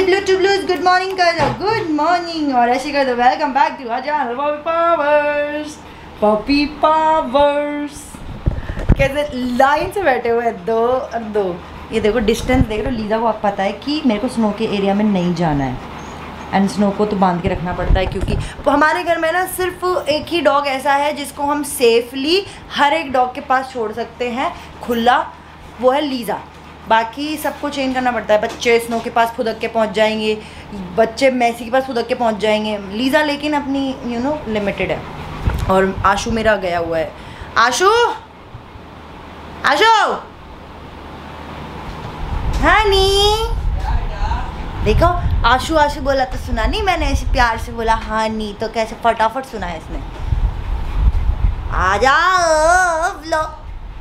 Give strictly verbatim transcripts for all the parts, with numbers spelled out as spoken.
Blue to blues good morning कर दो, good morning, और ऐसे कर दो welcome back to our channel poppy powers, poppy powers. कैसे लाइन से बैठे हुए हैं दो और दो। ये देखो डिस्टेंस देख रहे हो। लीजा को आप पता है कि मेरे को स्नो के एरिया में नहीं जाना है, एंड स्नो को तो बांध के रखना पड़ता है क्योंकि हमारे घर में ना सिर्फ एक ही डॉग ऐसा है जिसको हम सेफली हर एक डॉग के पास छोड़ सकते हैं खुला, वो है लीजा। बाकी सबको चेंज करना पड़ता है। बच्चे स्नो के पास फुदक के पहुंच जाएंगे, बच्चे मैसी के पास फुदक के पहुंच जाएंगे। लीजा लेकिन अपनी यू नो लिमिटेड है। और आशु मेरा गया हुआ है। आशु आशु हनी, देखो आशु आशु बोला तो सुना नहीं मैंने, ऐसे प्यार से बोला हाँ नी, तो कैसे फटाफट सुना है इसने। आ जाओ व्लॉग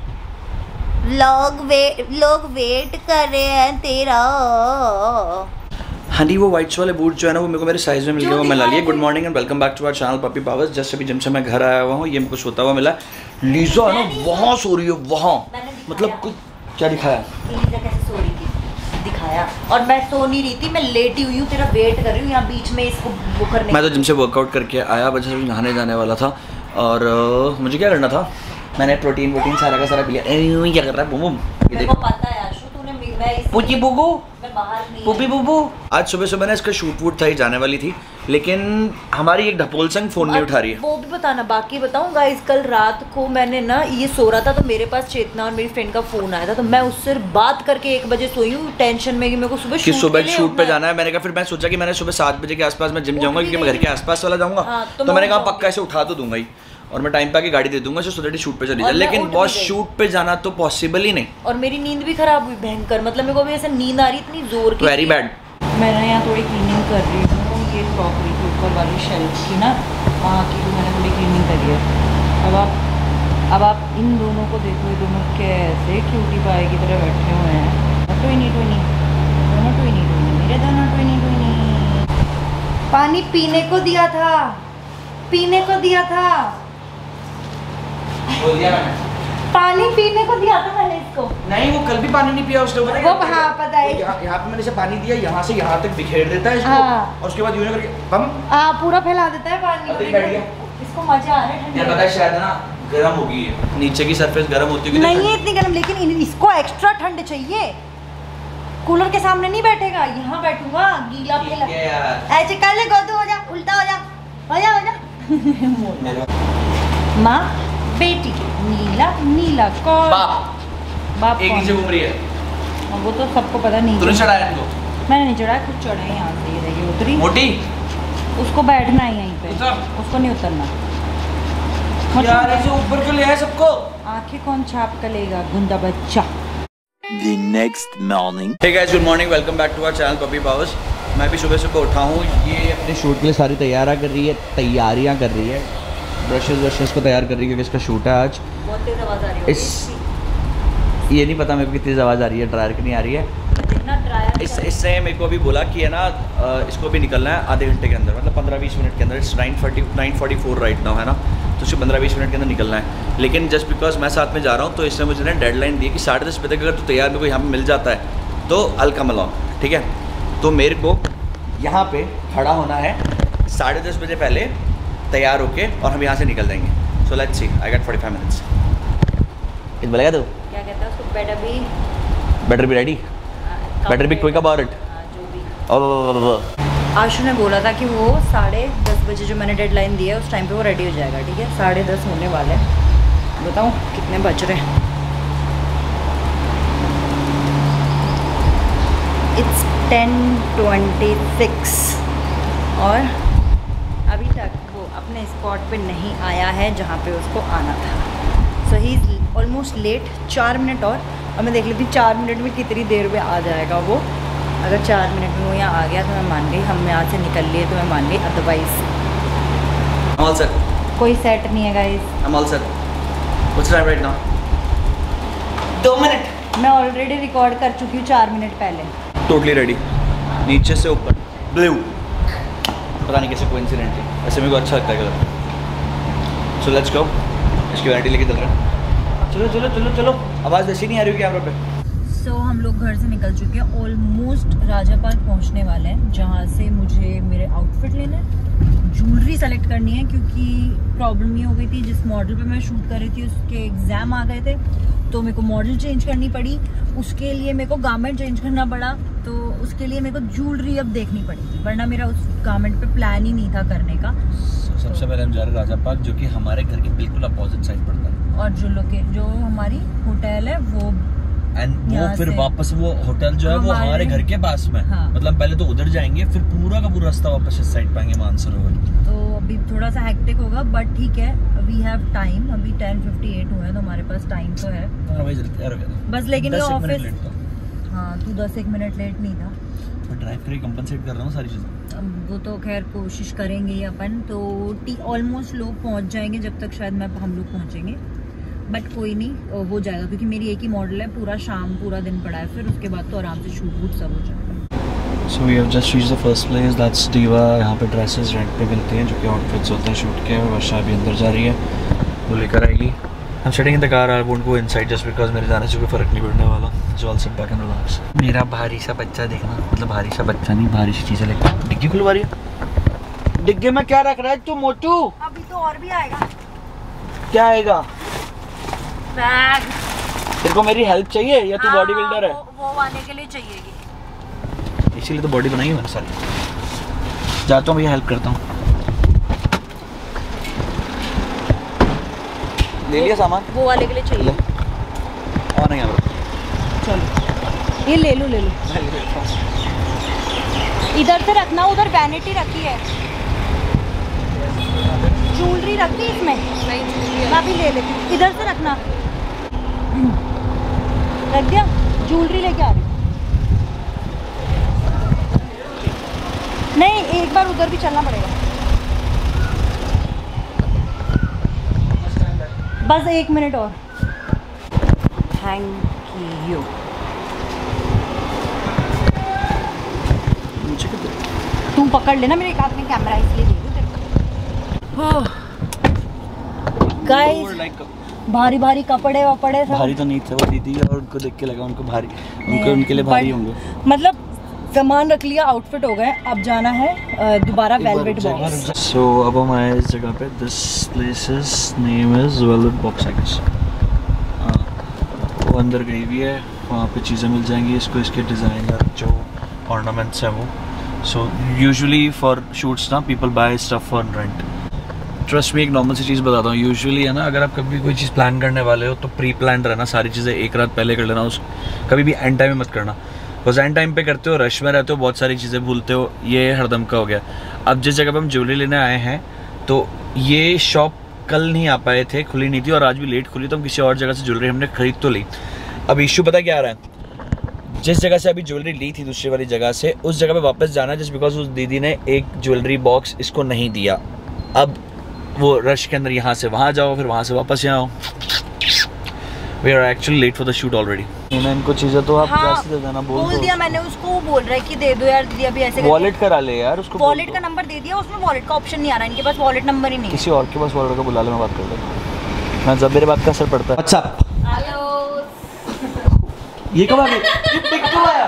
व्लॉग वे लोग वेट कर रहे हैं तेरा। हाँ जी, वो वाइट्स वाले बूट जो है ना वो मेरे को मेरे साइज में मिल गया, वो मैं ला लिया। Good morning and welcome back to our channel poppy powers. Just अभी जिम से मैं घर आया हुआ हूँ, ये मेरे को सोता हुआ मिला। लीजा है ना वहाँ सो रही है, वहाँ मतलब कुछ क्या दिखाया लीजा कैसे सो रही थी दिखाया, और मैं सो नहीं रही थी, मैं लेटी हुई हूँ, तेरा वेट कर रही हूँ यहाँ बीच में इसको वो करने। मैं तो जिम से वर्कआउट करके आया, बस अभी नहाने जाने वाला था। और uh, मुझे क्या करना था, मैंने प्रोटीन वोटीन सारा का सारा पी लिया। क्या कर रहा है बुम बुम, मेरे को पता है आशु, तूने मैं इस पुची बुबू मैं बाहर नहीं पुपी बुबू। आज सुबह सुबह ना इसका शूट वूट था, ही जाने वाली थी, लेकिन हमारी एक ढपोल संग फोन नहीं उठा रही है। वो भी बताना बाकी बताऊँ गाइस, कल रात को मैंने ना ये सो रहा था तो मेरे पास चेतना और मेरी फ्रेंड का फोन आया था, तो मैं उससे बात करके एक बजे सोई हूँ टेंशन में कि मेरे को सुबह कि सुबह शूट पे जाना है। मैंने कहा फिर मैं सोचा कि मैंने सुबह सात बजे के आसपास मैं जिम जाऊंगा क्योंकि मैं घर के आसपास वाला जाऊंगा, तो मैंने कहा पक्का ऐसे उठा तो दूंगा ही, और मैं टाइम पे आके गाड़ी दे दूंगा सो दैट शूट पे चली जाए। लेकिन बॉस शूट पे जाना तो पॉसिबल ही नहीं, और मेरी नींद भी खराब हुई भयंकर, मतलब मेरे को भी ऐसे नींद आ रही इतनी जोर की, वेरी बैड। मैं ना यहाँ थोड़ी क्लीनिंग कर रही हूँ, ये क्रॉकरी के ऊपर वाली शेल्फ की ना वहाँ की भी मैंने थोड़ी क्लीनिंग करी है। अब आप अब आप इन दोनों को देखो, ये दोनों कैसे क्यूटी पाए की तरह बैठे हुए हैं। टोइनी टोइनी दोनों टोइनी टोइनी मेरे दोनों टोइनी टोइनी। पानी पीने को दिया था, पीने को दिया था, बोल दिया मैंने, पानी पीने को दिया था मैंने इसको। नहीं वो कल भी पानी नहीं पिया उसने, वो हाँ पता है। यहाँ पे मैंने इसे पानी दिया, यहाँ से यहाँ तक बिखेर देता है इसको, हाँ। और उसके बाद यूं करके बम हाँ पूरा फैला देता है पानी। बैठ गया, इसको मजा आ रहा है। यार पता है शायद ना गर्म हो गई है, नीचे की सरफेस गर्म होती है नहीं है इतनी गर्म, लेकिन इसको एक्स्ट्रा ठंड चाहिए। कूलर के सामने नहीं बैठेगा, यहाँ बैठूंगा गीला फैला। ऐसे कर ले गोदू, हो जा उल्टा हो जा हो जा हो जा। माँ बेटी नीला नीला कौन बाप बाप एक नीचे घूम रही है, वो तो सबको पता नहीं। तूने चढ़ाया इनको? मैंने नहीं चढ़ाया, खुद चढ़ा है यहाँ से। ये देखिए उतरी मोटी, उसको बैठना है यहीं पे, उसको नहीं उतरना। यार ऐसे ऊपर क्यों ले आए सबको? आंखें कौन छाप कर लेगा गुंडा बच्चा। The next morning. Hey guys, good morning. Welcome back to our channel Puppy Powers. मैं भी सुबह सुबह उठा हूँ, ये अपने शूट के लिए सारी तैयारियाँ कर रही है तैयारियाँ कर रही है ब्रशेस व्रशेस को तैयार कर रही है क्योंकि इसका शूट है आज। बहुत तेज आवाज़ आ रही है इस ये नहीं पता मेरे को कितनी आवाज़ आ रही है, ड्रायर की नहीं आ रही है। इस इससे मेरे को अभी बोला कि है ना इसको भी निकलना है आधे घंटे के अंदर, मतलब पंद्रह बीस मिनट के अंदर। It's nine forty nine forty four right now है ना, तो उसको पंद्रह बीस मिनट के अंदर निकलना है। लेकिन जस्ट बिकॉज मैं साथ में जा रहा हूँ तो इसने मुझे ना डेडलाइन दी कि साढ़े दस बजे तक अगर तो तैयार मेरे को यहाँ पर मिल जाता है तो अल कम अलॉन्ग, ठीक है। तो मेरे को यहाँ पे खड़ा होना है साढ़े दस बजे पहले तैयार होके, और हम यहाँ से निकल जाएंगे। So let's see, I got forty five minutes. इस बोलेगा तू क्या कहता है उसको, better be better be ready, better be quick about it. Ashu ने बोला था कि वो साढ़े दस बजे जो मैंने डेडलाइन दी है उस टाइम पे वो रेडी हो जाएगा, ठीक है। साढ़े दस होने वाले, बताऊँ कितने बज रहे हैं। इट्स टेन ट्वेंटी सिक्स और अभी तक वो अपने स्पॉट पे नहीं आया है जहाँ पे उसको आना था। So he is almost late, चार मिनट और और मैं देख लेती हूँ चार मिनट में कितनी देर में आ जाएगा वो। अगर चार मिनट में वो यहाँ आ गया तो मैं मान गई, हम यहाँ से निकल लिए तो मैं मान गई, अदरवाइज कोई सेट नहीं है guys. I'm all set. What's time right now? दो मिनट। मैं ऑलरेडी रिकॉर्ड कर चुकी हूँ चार मिनट पहले। टोटली रेडी, नीचे से ऊपर ब्लू, पता नहीं कैसे कोइंसिडेंटली, ऐसे मेरे को अच्छा लगता है कलर। सो लेट्स गो, इसकी वैरायटी लेके चल रहे हैं। चलो चलो चलो चलो, आवाज़ ऐसी नहीं आ रही है कैमरा पे। सो so, हम लोग घर से निकल चुके हैं, ऑलमोस्ट राजा पार्क पहुंचने वाले हैं, जहां से मुझे मेरे आउटफिट लेने हैं, ज्वेलरी सेलेक्ट करनी है, क्योंकि प्रॉब्लम ये हो गई थी जिस मॉडल पे मैं शूट कर रही थी उसके एग्जाम आ गए थे, तो मेरे को मॉडल चेंज करनी पड़ी, उसके लिए मेरे को गारमेंट चेंज करना पड़ा, तो उसके लिए मेरे को ज्वेलरी अब देखनी पड़ेगी, वरना मेरा उस गारमेंट पे प्लान ही नहीं था करने का। सबसे पहले हम जा रहे हैं राजा पार्क, जो कि हमारे घर के बिल्कुल अपोजिट साइड पड़ता है, और जो लोके जो हमारी होटल है वो एंड वो फिर वापस वो होटल जो है वो हमारे घर के पास में, हाँ। मतलब पहले तो उधर जाएंगे, फिर पूरा का पूरा रास्ता वापस इस साइड पाएंगे मानसरोवर। तो अभी थोड़ा सा हेक्टिक होगा, बट ठीक है, वी हैव टाइम, अभी टेन फिफ्टी एट हुए हैं, तो हमारे पास टाइम तो है। हाँ भाई जल्दी यार, बस लेकिन ये ऑफिस, हाँ तू दस एक मिनट लेट नहीं था, मैं ड्राइव करके कंपनसेट कर रहा हूँ सारी चीजें। वो तो खैर कोशिश करेंगे ही अपन, तो ऑलमोस्ट लोग पहुंच जाएंगे जब तक शायद मैं हम लोग पहुंचेंगे, बट कोई नहीं हो जाएगा, क्योंकि मेरी एक ही मॉडल है, पूरा शाम पूरा दिन पड़ा है, फिर उसके बाद तो आराम से शूट वूट सब हो जाएगा। So we have just reached the first place, that's Diva. यहाँ पे ड्रेसेस रेंट पे मिलती हैं, जो कि आउटफिट्स होते हैं शूट के। वर्षा अभी अंदर जा रही है, वो लेकर आएगी। I am sitting in the car, I won't go inside just because मेरे जाने से कोई फर्क नहीं पड़ने वाला। So I will sit back and relax. मेरा भारी सा बच्चा देखना, मतलब भारी सा बच्चा नहीं, भारी सी चीज़ें लेकर। डिग्गी खुलवा रही है, डिग्गी में क्या रख रहा है तू मोटू? अभी तो और भी आएगा। क्या आएगा? बैग। तेरे को मेरी हेल्प चाहिए या तू बॉडी बिल्डर है? वो, वो वाले के लिए चाहिएगी, इसीलिए तो बॉडी बनाई है मैंने सारी। जाता हूँ भैया, हेल्प करता हूँ। ले लिया सामान? वो वाले के लिए चाहिए। ले। और नहीं आ चलो ये ले लो ले लो। इधर से रखना, उधर वैनिटी रखी है, ज्वेलरी रखी इसमें, मैं भी ले लेती हूँ। इधर से रखना, रख दिया, ज्वेलरी लेके आ रही। नहीं एक बार उधर भी चलना पड़ेगा, बस एक मिनट और। Thank you. तू पकड़ लेना, मेरे एक हाथ में कैमरा इसलिए दे दूँ तेरे को। गाइस भारी भारी कपड़े वपड़े सब भारी तो नहीं थे, वो दीदी और उनको देख के लगा उनको भारी, उनको उनके लिए भारी होंगे। मतलब सामान रख लिया, आउटफिट हो गए, अब जाना है दोबारा वेलवेट बॉक्स। सो अब हम आए इस जगह पे, this place's name is velvet box I guess. वो अंदर गई हुई है, वहाँ पे चीज़ें मिल जाएंगी इसको, इसके डिज़ाइनर जो ऑर्नामेंट्स हैं वो। सो यूजुअली फॉर शूट्स ना people buy stuff for rent. Trust में एक नॉर्मल सी चीज़ बताता हूँ, यूजुअली है ना, अगर आप कभी कोई चीज़ प्लान करने वाले हो तो प्री प्लान रहना, सारी चीज़ें एक रात पहले कर लेना, उस कभी भी एंड टाइम में मत करना, बिकॉज एंड टाइम पे करते हो, रश में रहते हो, बहुत सारी चीज़ें भूलते हो, ये हरदम का हो गया। अब जिस जगह पे हम ज्वेलरी लेने आए हैं, तो ये शॉप कल नहीं आ पाए थे, खुली नहीं थी, और आज भी लेट खुली, तो हम किसी और जगह से ज्वेलरी हमने खरीद तो ली। अब इशू पता क्या आ रहा है, जिस जगह से अभी ज्वेलरी ली थी दूसरी वाली जगह से, उस जगह पे वापस जाना है, जस्ट बिकॉज उस दीदी ने एक ज्वेलरी बॉक्स इसको नहीं दिया। अब वो रश के अंदर यहाँ से वहाँ जाओ, फिर वहाँ से वापस यहाँ आओ। We are actually late for the shoot already. इनको चीज़ें तो आप हाँ, दे देना, बोल, बोल दिया मैंने उसको, वो बोल रहा है कि दे दो यार दीदी, अभी ऐसे वॉलेट करा ले यार उसको, वॉलेट का नंबर दे दिया, उसमें वॉलेट का ऑप्शन नहीं आ रहा, इनके पास वॉलेट नंबर ही नहीं है। किसी और के पास वॉलेट का बुला ले, मैं बात कर लेता हूँ, जब मेरे बात का असर पड़ता है। अच्छा हेलो, ये कब आ गई? ये पिक कब आया?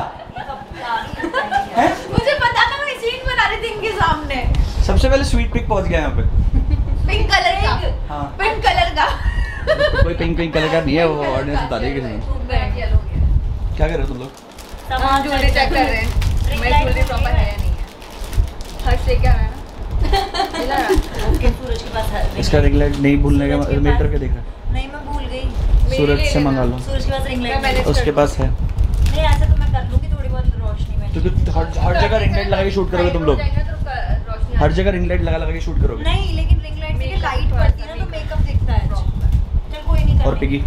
मुझे पता था, मैं सीन बना रही थी इनके सामने। सबसे पहले स्वीट पिक पहुंच गया यहाँ पे, पिंक कलर का। हाँ। पिंक कलर का कोई पिंक पिंक कलर का नहीं है, वो ऑर्डिनेंस बता देगी किसी ने। क्या कर रहे हो तुम लोग? सामान ज्वेलरी चेक कर रहे हैं, मैं ज्वेलरी प्रॉपर है या नहीं है। हर्ष लेके आ रहा है ना, मिला रहा। ओके, सूरज के पास है। इसका रिंग लाइट नहीं भूलने का, मेट करके देख रहा। नहीं मैं भूल गई, सूरज से मंगा लो, सूरज के पास रिंग लाइट उसके पास है। नहीं ऐसा तो मैं कर लूंगी, थोड़ी बहुत रोशनी में। तो हर हर जगह रिंग लाइट लगा के शूट करोगे तुम लोग? हर जगह रिंग लाइट लगा लगा के शूट करोगे? नहीं, लेकिन रिंग लाइट से लाइट पड़ती है ना, तो मेकअप दिखता है। चल कोई नहीं। और Piggy,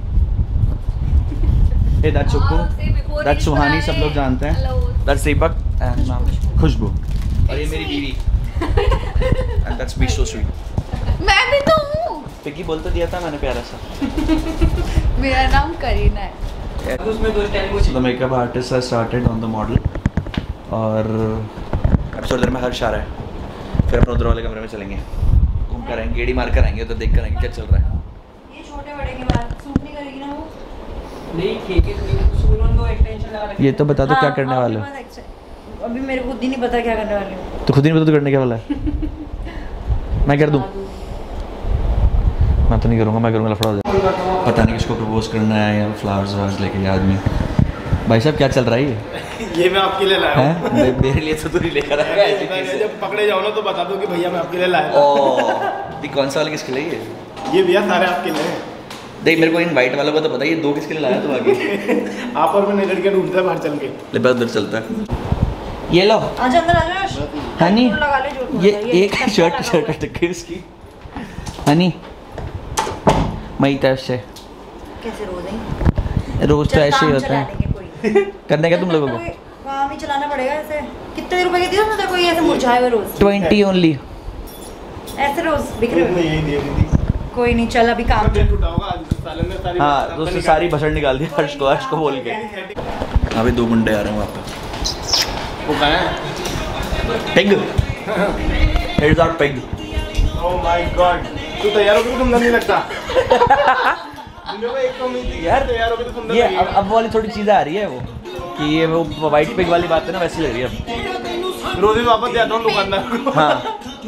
hey that's Chukku, that's Suhani, सब लोग जानते हैं, that's Deepak and ma'am Khushboo, और ये मेरी बीवी एंड दैट्स बी सो स्वीट। मैं भी तो हूं। पिगी बोल तो दिया था मैंने प्यारा सा। मेरा नाम करीना है। उसमें दो television. The makeup artist has started on the model, और अब थोड़ी देर में हर्ष आ रहा है, फिर अपने उधर वाले कमरे में चलेंगे, घूम कर आएंगे, गेड़ी मार कर आएंगे, तो देख कर आएंगे क्या चल रहा है। ये छोटे बड़े के बाल सूट नहीं करेगी ना वो? ये तो बता दो क्या करने वाले हो? अभी मेरे को खुद ही नहीं पता क्या करने वाले हो। तो खुद ही नहीं पता तो करने क्या वाला है? मैं कर दूं? मैं तो नहीं करूँगा, मैं करूँगा लफड़ा हो जाए। पता नहीं किसको प्रपोज करना है या फ्लावर्स वावर्स लेके ये आदमी। भाई साहब क्या चल रहा है ये? ये मैं आपके लिए लाया हूँ। मेरे लिए तो तू नहीं लेकर आया ऐसे कैसे? जब पकड़े जाओ ना तो बता दो कि भैया मैं आपके लिए लाया हूँ। ओह, ये कौन सा वाला किसके लिए ये? ये भैया सारे आपके लिए हैं। देख मेरे को इन वाइट वालों को तो पता है, ये दो किसके लिए लाया तू आगे? आप और मैं लड़के ढूंढते हैं बाहर चल के। ले बस उधर चलता है। ये लो आजा अंदर आजा। हनी, लगा ले जो ये एक शर्ट शर्ट टक्के इसकी। हनी मई तरफ से कैसे रोज है? रोज तो ऐसे ही होता है। करने का तुम लोगों को काम ही चलाना पड़ेगा ऐसे। कितने रुपए के दिए तुमने? कोई ऐसे मुरझाए हुए रोज ट्वेंटी ओनली। ऐसे रोज बिक रहे हो? यही दिए दीदी। कोई नहीं, चल अभी काम दिल टूटा होगा आज इस साले में सारी। हाँ दोस्तों सारी बसड़ निकाल दी हर्ष को, हर्ष को बोल के। अभी दो गुंडे आ रहे हैं वहाँ पे। वो कहाँ है? Pig heads are pig. Oh my god, तू तैयार हो गया? तुम नहीं लगता एक तो उम्मीद थी यार, तैयार हो गए तो सुंदर ये लगेगा। अब अब वाली थोड़ी चीज़ें आ रही है वो कि ये वो वाइट पिग वाली बात है ना, वैसी लग रही है अब। रोज ही वापस जाता हूँ दुकानदार को। हाँ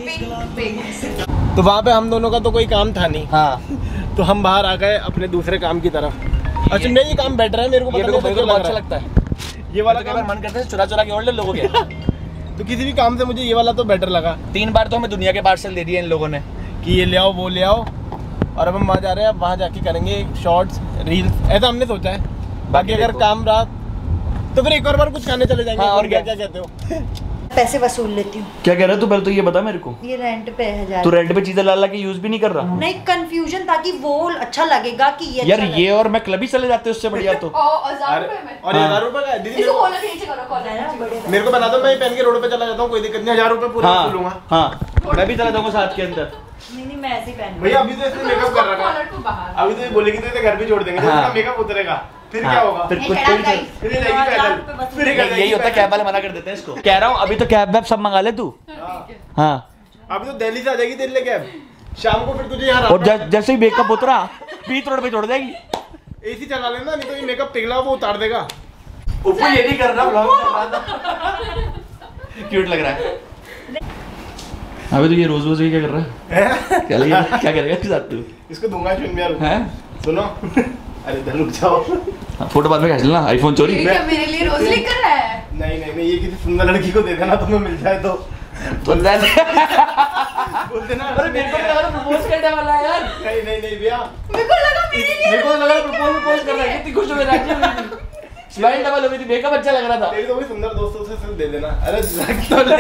तो वहाँ पे हम दोनों का तो कोई काम था नहीं, हाँ तो हम बाहर आ गए अपने दूसरे काम की तरफ। अच्छा नहीं, ये काम बेटर है, मेरे को ये पता मेरे को नहीं बहुत अच्छा अच्छा लगता है। ये वाला मतलब कई काम। बार मन करता है चुरा चुरा के और ले लोगों के। तो किसी भी काम से मुझे ये वाला तो बेटर लगा तीन बार तो हमें दुनिया के पार्सल दे दिए इन लोगों ने। कि ये ले आओ वो ले आओ, और अब हम वहाँ जा रहे हैं, अब वहाँ जाके करेंगे शॉर्ट्स रील्स, ऐसा हमने सोचा है। बाकी अगर काम रहा तो फिर एक और बार कुछ खाने चले जाएंगे। हाँ, और क्या क्या क्या कहते हो? पैसे वसूल लेती हूँ। क्या कह रहा है तू? पहले तो ये बता मेरे को। ये रेंट पे है हजार। तू रेंट पे चीजें ला ला के यूज भी नहीं कर रहा? नहीं, कंफ्यूजन ताकि वो अच्छा लगेगा कि ये यार अच्छा ये और मैं क्लब ही चले जाते उससे बढ़िया तो। अरे, और ये हजार रुपए का है दीदी। मेरे को- लगेगा। मेरे को बता दो, मैं पहन के रोड पे चला जाता हूँ, कोई दिक्कत नहीं, हजार रुपए पूरा हाँ वसूलूंगा। हाँ मैं भी चला जाऊंगा साथ के अंदर। नहीं नहीं, मैं ऐसे ही पहन। भैया अभी तो इसने मेकअप कर रखा है, अभी तो ये बोलेगी तो इसे घर पे छोड़ देंगे, जब हाँ। इसका मेकअप उतरेगा फिर हाँ, क्या होगा? फिर कुछ फिर ये जाएगी पैदल, फिर ये नहीं, यही होता है, कैब वाले मना कर देते हैं इसको। कह रहा हूँ अभी तो कैब वैब सब मंगा ले तू। हाँ अभी तो दिल्ली से आ जाएगी तेरे लिए कैब, शाम को फिर तुझे यहाँ और जै, जैसे ही मेकअप उतरा बीच रोड पे छोड़ देगी। एसी चला लेना, नहीं तो ये मेकअप पिघला वो उतार देगा। ऊपर ये नहीं कर रहा, ब्लॉग कर रहा था। क्यूट लग रहा है। अबे तो ये रोज रोज ये क्या कर रहा है? क्या लगे क्या करेगा इसके साथ तू? इसको दूंगा चुन यार। हैं? सुनो अरे इधर रुक जाओ। हाँ, फोटो बाद में खींच लेना, आईफोन चोरी। क्या मेरे लिए रोज लेकर आया है? नहीं नहीं नहीं, ये किसी सुंदर लड़की को दे देना, तुम्हें मिल जाए तो बोल रहा है बोल देना। अरे मेरे को लगा प्रपोज करने वाला है यार। नहीं नहीं नहीं भैया, मेरे को लगा मेरे लिए मेरे को लगा प्रपोज प्रपोज कर रहा है। कितनी खुश हो गई, राजी हो गई थी, स्माइल डबल हो गई थी, मेकअप अच्छा लग रहा था। तेरी तो कोई सुंदर दोस्तों से सिर्फ दे देना। अरे रख तो ले।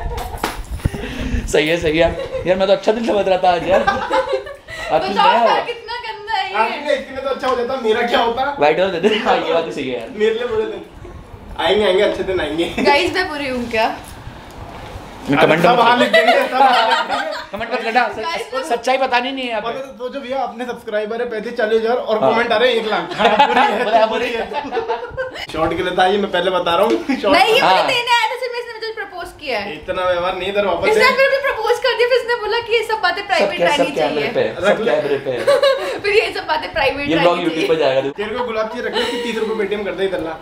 सही है सही है यार, मैं तो अच्छा दिन समझ रहा था आज यार। आज कुछ नया बताओ होगा। कितना गंदा है आपके ये। लिए इसके लिए तो अच्छा हो जाता, मेरा क्या होता? वाइट वाला दे दे। हाँ ये बात तो सही है यार। मेरे लिए बुरे दिन आएंगे, आएंगे अच्छे दिन आएंगे। गाइस मैं बुरी हूँ क्या? मैं कमेंट सब वहाँ लिख देंगे, सब वहाँ लिख देंगे। कमेंट मत करना, सच- सच्चाई बतानी नहीं है यहाँ पता पे। तो सोचो भैया, अपने सब्सक्राइबर है पैंतीस चालीस हजार और हाँ। कमेंट आ रहे हैं एक लाख। हाँ, बुरी है, बोला, बुरी है। शॉर्ट के लिए था ये, मैं पहले बता रहा हूँ। शॉर्ट नहीं ये मुझे हाँ। देने आया था, सिर्फ इसने मुझे प्रपोज किया है। इतना व्यवहार नहीं, इधर वापस इसने है। फिर भी प्रपोज कर दिया, फिर इसने बोला कि ये सब बातें सब प्राइवेट क्या सब रहनी कैमरे चाहिए। पे है, सब कैमरे पे है। फिर ये सब बातें प्राइवेट ये ब्लॉग रहनी यूट्यूब पे चाहिए। जाएगा। तेरे को गुलाब की रखने की तीस रुपए पेटीएम कर दे इधर ला।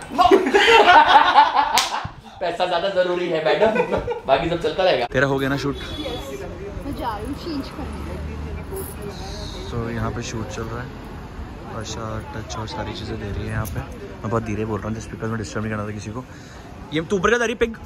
पैसा ज्यादा जरूरी है मैडम, बाकी सब चलता रहेगा। तेरा हो गया ना शूट? मैं जा रही हूँ चेंज करने। तो यहाँ पे शूट चल रहा है, वर्षा टच और सारी चीज़ें दे रही है यहाँ पे। मैं बहुत धीरे बोल रहा हूँ जिस बिकॉज मैं डिस्टर्ब नहीं करना था किसी को। ये तू ऊपर क्या जा रही पिग?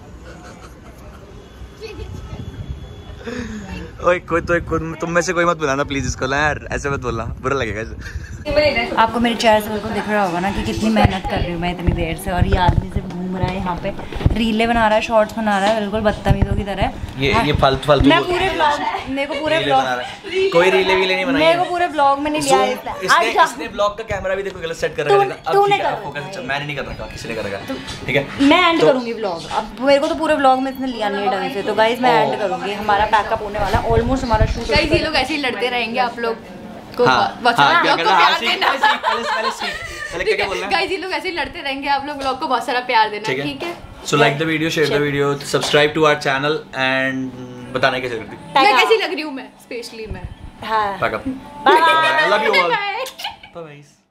ओए कोई तो एक तुम में से कोई मत बुलाना प्लीज इसको ना यार, ऐसे मत बोलना, बुरा लगेगा ऐसे। आपको मेरे चेहरे से बिल्कुल दिख रहा होगा ना कि कितनी मेहनत कर रही हूँ मैं इतनी देर से। और ये आदमी सिर्फ घूम रहा है यहाँ पे, रीलें बना रहा है, शॉर्ट्स बना रहा है, बिल्कुल बदतमीजों की तरह। ये ये फालतू फालतू मैं पूरे ब्लॉग मेरे को पूरे ब्लॉग कोई रीले वीले नहीं बनाई मेरे को पूरे ब्लॉग में नहीं लिया है इसने। इसने आज जा- इसने ब्लॉग का कैमरा भी देखो गलत सेट कर तू- रखा है। अब तूने ठीक है, कर अब फोकस रखा है। चल, मैंने नहीं कर रखा, किसी ने कर रखा है, ठीक है। मैं एंड तो- करूंगी व्लॉग। अब मेरे को तो पूरे व्लॉग में इसने लिया नहीं ढंग से, तो गाइस मैं एंड करूंगी। हमारा पैकअप होने वाला, ऑलमोस्ट हमारा शूट। गाइस ये लोग ऐसे ही लड़ते रहेंगे, आप लोग को हाँ, बस हाँ, आप क्या लोग को करना? हाँ, प्यार सीख, देना। पहले सीख, पहले- पहले सीख। पहले क्या क्या बोलना है? गाइस ये लोग ऐसे ही लड़ते रहेंगे, आप लोग ब्लॉग को बहुत सारा प्यार देना, ठीक है? So like the video, share the video, subscribe to our channel and बताना कैसे करती। मैं कैसी लग रही हूँ, मैं स्पेशली मैं हाँ pack up. Bye. I love you all. Bye. Bye.